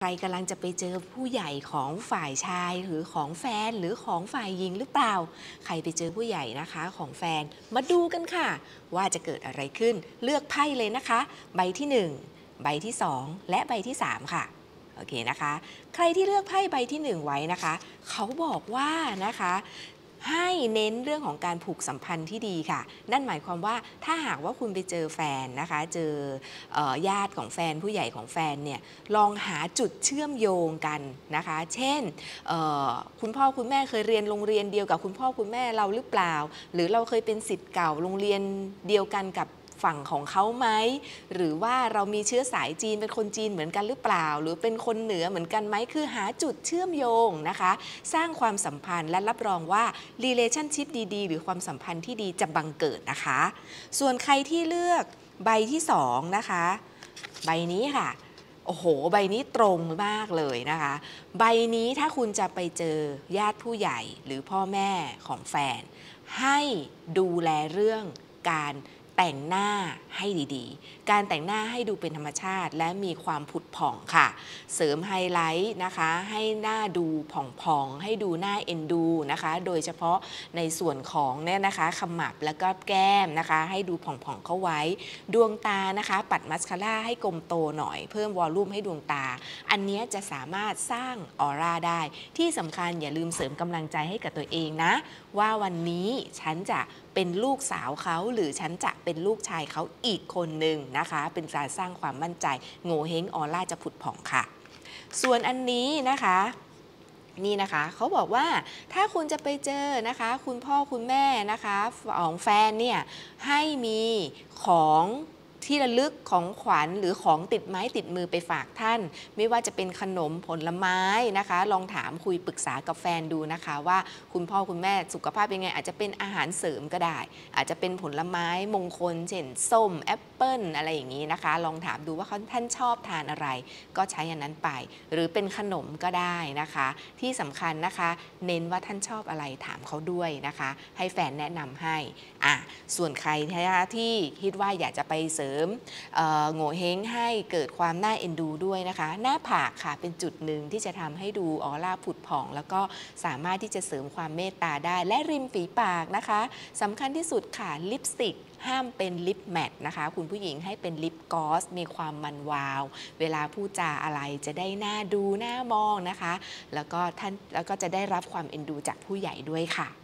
ใครกำลังจะไปเจอผู้ใหญ่ของฝ่ายชายหรือของแฟนหรือของฝ่ายหญิงหรือเปล่าใครไปเจอผู้ใหญ่นะคะของแฟนมาดูกันค่ะว่าจะเกิดอะไรขึ้นเลือกไพ่เลยนะคะใบที่1ใบที่2และใบที่3ค่ะโอเคนะคะใครที่เลือกไพ่ใบที่1ไว้นะคะเขาบอกว่านะคะให้เน้นเรื่องของการผูกสัมพันธ์ที่ดีค่ะนั่นหมายความว่าถ้าหากว่าคุณไปเจอแฟนนะคะเจอญาติของแฟนผู้ใหญ่ของแฟนเนี่ยลองหาจุดเชื่อมโยงกันนะคะเช่นคุณพ่อคุณแม่เคยเรียนโรงเรียนเดียวกับคุณพ่อคุณแม่เราหรือเปล่าหรือเราเคยเป็นศิษย์เก่าโรงเรียนเดียวกันกับฝั่งของเขาไหมหรือว่าเรามีเชื้อสายจีนเป็นคนจีนเหมือนกันหรือเปล่าหรือเป็นคนเหนือเหมือนกันไหมคือหาจุดเชื่อมโยงนะคะสร้างความสัมพันธ์และรับรองว่า relationship ดีๆหรือความสัมพันธ์ที่ดีจะบังเกิดนะคะส่วนใครที่เลือกใบที่2นะคะใบนี้ค่ะโอ้โหใบนี้ตรงมากเลยนะคะใบนี้ถ้าคุณจะไปเจอญาติผู้ใหญ่หรือพ่อแม่ของแฟนให้ดูแลเรื่องการแต่งหน้าให้ดีๆการแต่งหน้าให้ดูเป็นธรรมชาติและมีความผุดผ่องค่ะเสริมไฮไลท์นะคะให้หน้าดูผ่องๆให้ดูหน้าเอ็นดูนะคะโดยเฉพาะในส่วนของเนี่ยนะคะขมับแล้วก็แก้มนะคะให้ดูผ่องๆเข้าไว้ดวงตานะคะปัดมัสคาร่าให้กลมโตหน่อยเพิ่มวอลลุ่มให้ดวงตาอันนี้จะสามารถสร้างออร่าได้ที่สำคัญอย่าลืมเสริมกำลังใจให้กับตัวเองนะว่าวันนี้ฉันจะเป็นลูกสาวเขาหรือฉันจะเป็นลูกชายเขาอีกคนหนึ่งนะคะเป็นการสร้างความมั่นใจโง่เฮงออร่าจะผุดผ่องค่ะส่วนอันนี้นะคะนี่นะคะเขาบอกว่าถ้าคุณจะไปเจอนะคะคุณพ่อคุณแม่นะคะของแฟนเนี่ยให้มีของที่ระลึกของขวัญหรือของติดไม้ติดมือไปฝากท่านไม่ว่าจะเป็นขนมผลไม้นะคะลองถามคุยปรึกษากับแฟนดูนะคะว่าคุณพ่อคุณแม่สุขภาพเป็นไงอาจจะเป็นอาหารเสริมก็ได้อาจจะเป็นผลไม้มงคลเช่นส้มแอปเปิ้ลอะไรอย่างนี้นะคะลองถามดูว่าท่านชอบทานอะไรก็ใช้อันนั้นไปหรือเป็นขนมก็ได้นะคะที่สำคัญนะคะเน้นว่าท่านชอบอะไรถามเขาด้วยนะคะให้แฟนแนะนำให้ส่วนใครที่คิดว่าอยากจะไปเสริมโง่เฮงให้เกิดความน่าเอ็นดูด้วยนะคะหน้าผากค่ะเป็นจุดหนึ่งที่จะทำให้ดูออร่าผุดผ่องแล้วก็สามารถที่จะเสริมความเมตตาได้และริมฝีปากนะคะสำคัญที่สุดค่ะลิปสติกห้ามเป็นลิปแมทนะคะคุณผู้หญิงให้เป็นลิปกลอสมีความมันวาวเวลาพูดจาอะไรจะได้น่าดูน่ามองนะคะแล้วก็จะได้รับความเอ็นดูจากผู้ใหญ่ด้วยค่ะ